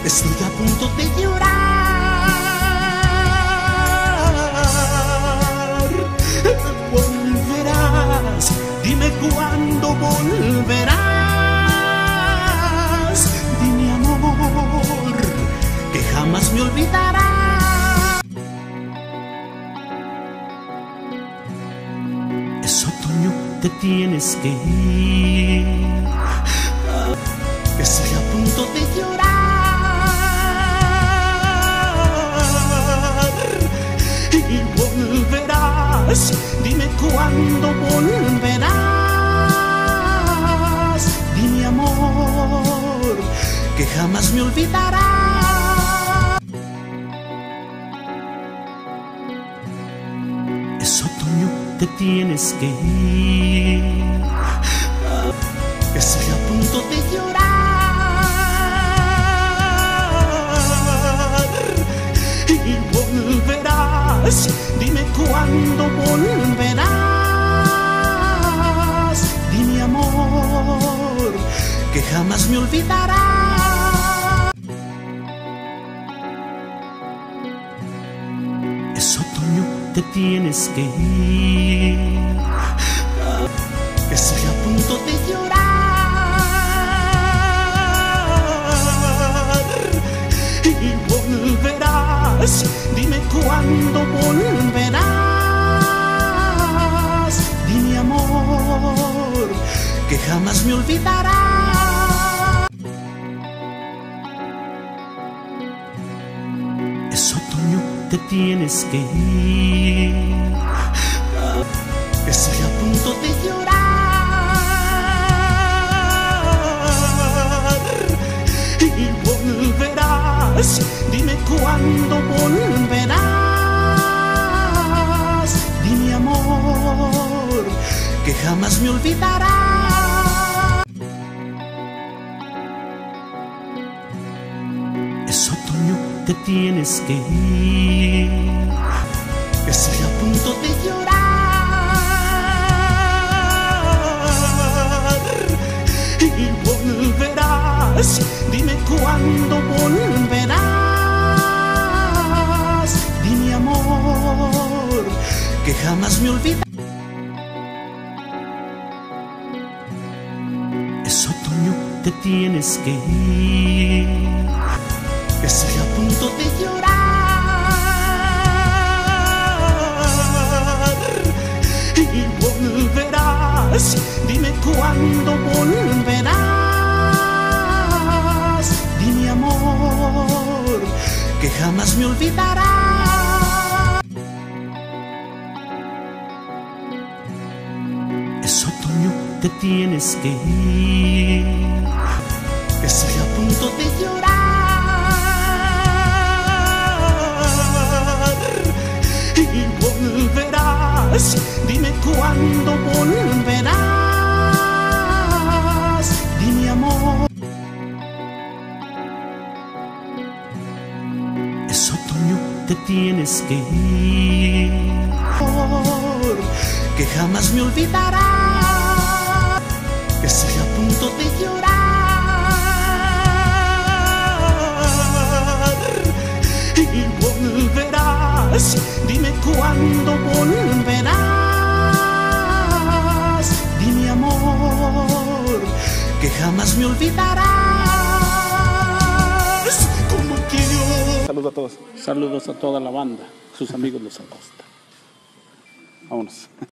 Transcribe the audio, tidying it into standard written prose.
Estoy a punto de llorar. Volverás, dime cuándo volverás. Dime, amor, que jamás me olvidarás. Es otoño, te tienes que ir. Estoy a punto de llorar. Y volverás, dime cuándo volverás. Dime, amor, que jamás me olvidarás. Es otoño, te tienes que ir. Estoy a punto de llorar. Y volverás, dime cuándo volverás. Dime, amor, que jamás me olvidarás. Es otoño, te tienes que ir. Estoy a punto de llorar. Y volverás, dime cuándo volverás. Dime, amor, que jamás me olvidarás. Es otoño, te tienes que ir. Estoy a punto de llorar. Y volverás, dime cuándo volverás. Dime, amor, que jamás me olvidarás. Es otoño, te tienes que ir. Estoy a punto de llorar. Y volverás, dime cuándo volverás. Dime, amor, que jamás me olvidarás. Es otoño, te tienes que ir. Estoy a punto de llorar. Y volverás, dime cuándo volverás. Dime, amor, que jamás me olvidarás. Es otoño, te tienes que ir. Estoy a punto de llorar. Y volverás, dime cuándo volverás. Dime, amor. Es otoño, te tienes que ir. Amor, que jamás me olvidarás. Estoy a punto de llorar. Y volverás, dime cuándo volverás. Dime, amor, que jamás me olvidarás. Como quiero. Saludos a todos. Saludos a toda la banda, sus amigos los Acosta. Vámonos.